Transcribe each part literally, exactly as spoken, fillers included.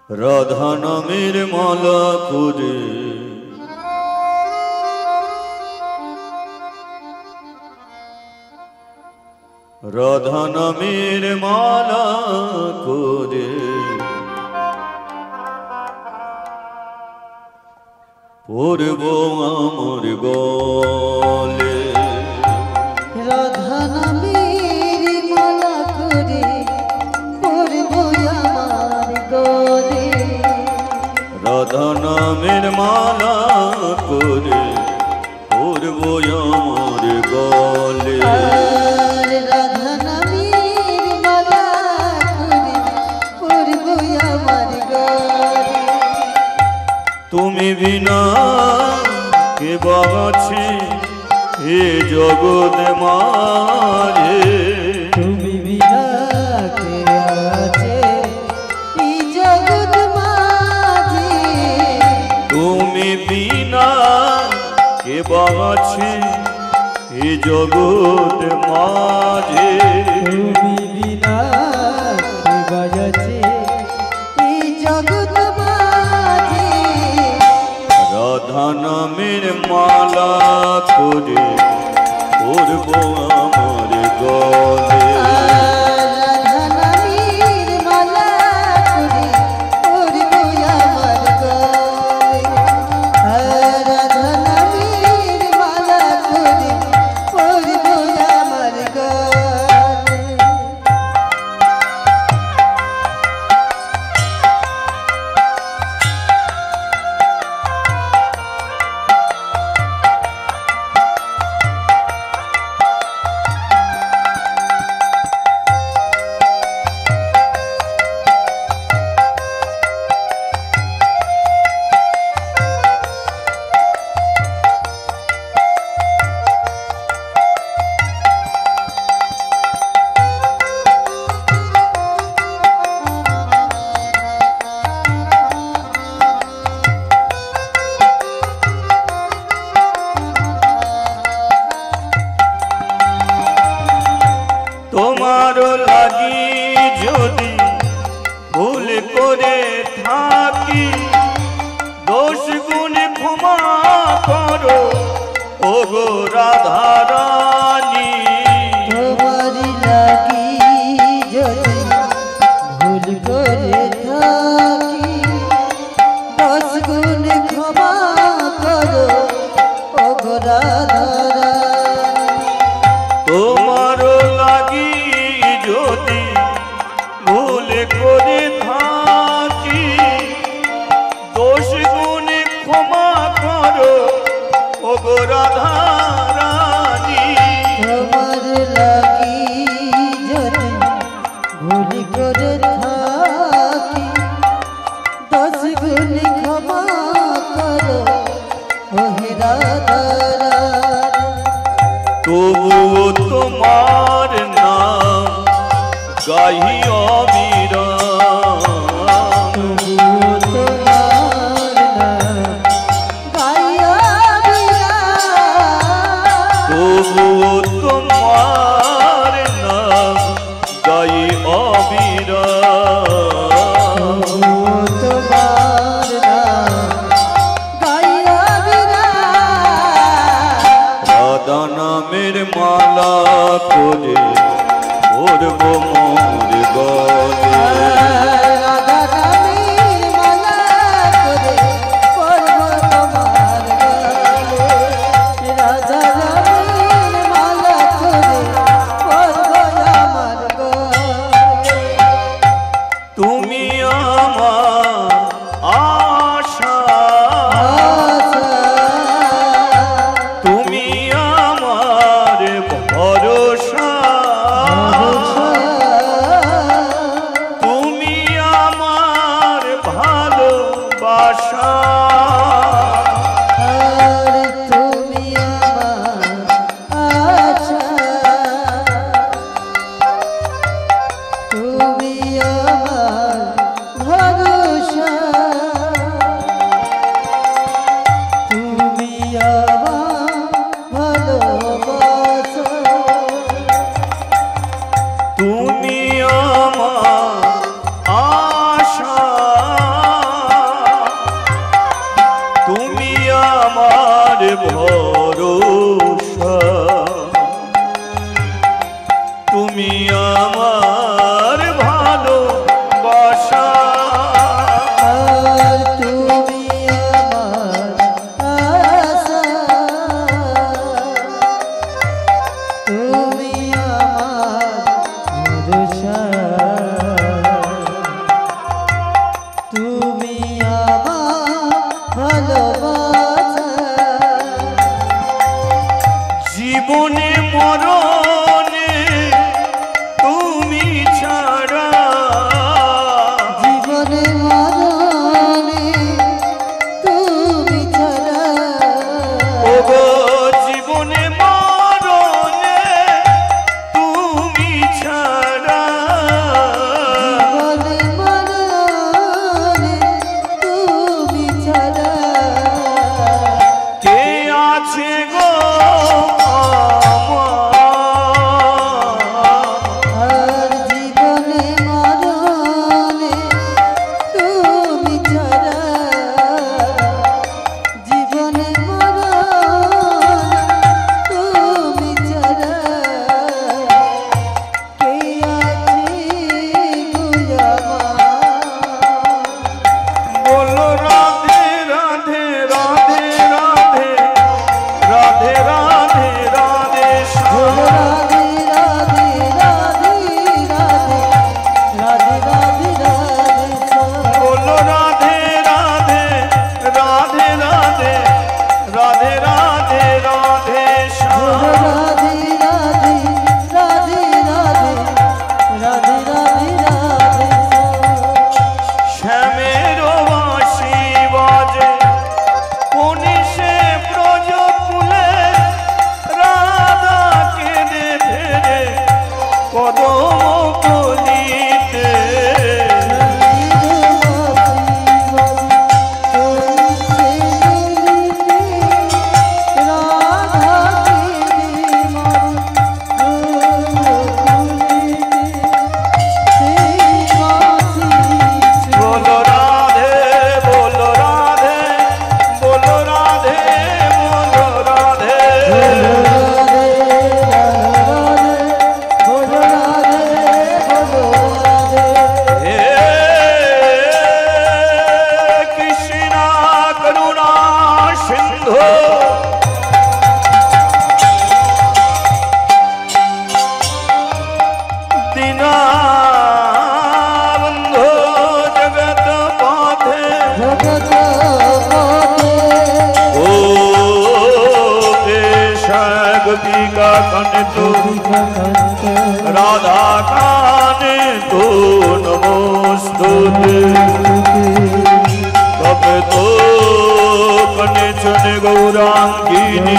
রাধা নামের মালা করে রাধা নামের মালা করে পূর্ব আমার গলে রাধা নামের মালা করে পূর্ব আমার গলে রাধা নামের মালা করে পূর্ব আমার গলে রাধা নামের মালা করে পূর্ব আমার গলে তুমি বিনা কে বাছে এ জগৎ মাঝে তুমি বিনা কে আছে এই জগৎ মাঝে তুমি বিনা কে বাছে এ জগৎ মাঝে তুমি বিনা কে বাজছে এই জগৎ মাঝে রাধা নামের মালা করে পূর্ব আমার গলে রাধা নামের মালা করে পূর্ব আমার গলে রাধা নামের মালা করে পূর্ব আমার গলে তোমার লাগি যদি ভুল করে থাকি দোষ গুণ ক্ষমা করো ওগো রাধা রানী তোমারি লাগি যদি ভুল করে থাকি দশ গুণ ক্ষমা করো ওগো রাধা রানী তোমার লাগি যদি ভুল করে থাকি দোষ গুণ ক্ষমা করো ওগো রাধা রানী তোমার লাগি যদি ভুল করে থাকি দশ গুণ ক্ষমা করো ওহে রাধা রানী তবুও তোমার নাম গাহি অবিরাম তবুও তোমার নাম গাইয়া বিরাম তবুও তোমার নাম গাই অবিরাম তবুও তোমার নাম গাইয়া বিরাম রাধা নামের মালা করে পূর্ব মোর গলে রাধা নামের মালা করে পূর্ব তোমার গলে রাধা নামের মালা করে পূর্ব আমার গলে তুমি আমার আশা তুমি আমার ভরসা তুমি আমার ভালোবাসা তুমি আমার আশা তুমি আমার ভরসা তুমি আমার ভালোবাসা তুমি আমার আশা ভরসা তুমি আমার ভালোবাসা জীবনে মরণে তুমি ছাড়া জীবনে মরণে তুমি ছাড়া ওগো জীবনে মরণে তুমি ছাড়া জীবনে মরণে তুমি ছাড়া কে আছে গো আর জীবনে মরণে তুমি ছাড়া জীবনে মরণে তুমি ছাড়া কে আছে গো আমার বলো রাধে রাধে রাধে রাধে রাধে রাধে রাধে শ্যাম রাধে রাধে রাধে রাধে রাধে রাধে রাধে বলো রাধে রাধে রাধে রাধে রাধে রাধে রাধে শ্যাম রাধে রাধে রাধে রাধে রাধে রাধে রাধে শ্যামের বাঁশি বাজে কোনি সে ব্রজ ফুলে রাধা কেঁদে ফেরে কদম কলিতে বলো রাধে বলো রাধে বলো রাধে বলো রাধে হে কৃষ্ণ করুণা সিন্ধু দীনবন্ধু জগৎ পথে ও গোপিকা কণ্ঠু রাধা কানে তো নমস্তুতে তবে তো কনেচন গৌরাঙ্গিনী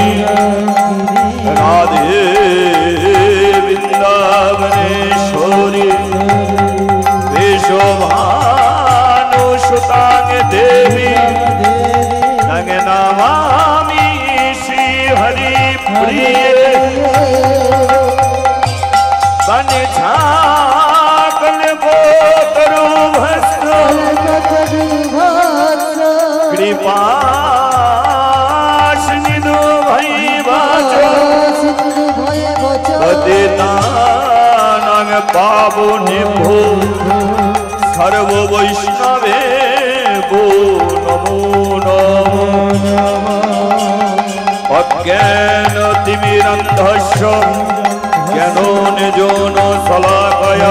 রাধে বৃন্দাবনেশ্বরী বিশ্বভানু সুতাং দেবী তং নমামি শ্রী হরি প্রিয়ে बन झाकल बोतरु भस्म कृपा सिंधु भई बाचो पतितानां पावने भो सर्व वैष्णवे भो नमो नमः अज्ञान तिमिरन्धस्य ज्ञानो निजोन शलाकया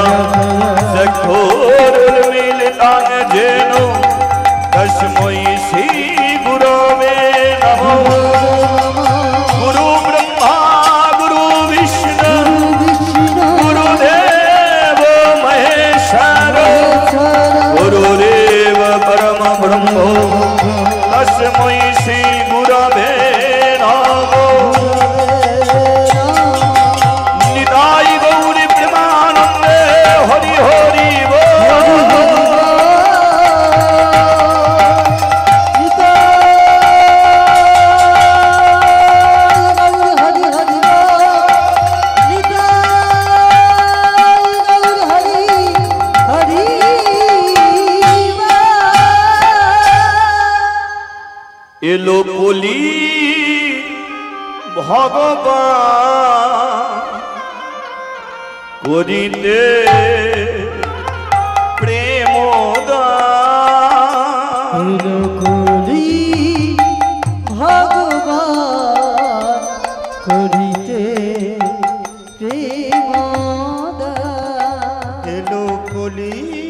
चक्षुरुन्मीलितं येन तस्मै श्री गुरवे नमः गुरु ब्रह्मा गुरु विष्णु गुरुदेव महेश्वर गुरुदेव परम ब्रह्म तस्मै श्री गुरवे नमः निताय गौरी प्रेमानंदे हरि हरि बोल এলো বলি ভগবান করিতে প্রেমদান ভগবান করিতে প্রেমদান হরি